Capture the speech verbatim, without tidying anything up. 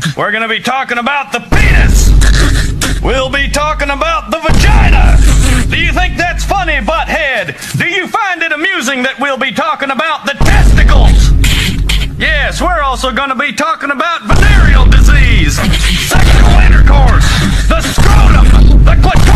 We're gonna be talking about the penis. We'll be talking about the vagina. Do you think that's funny, butthead? Do you find it amusing that we'll be talking about the testicles? Yes, we're also gonna be talking about venereal disease, sexual intercourse, the scrotum, the clitoris.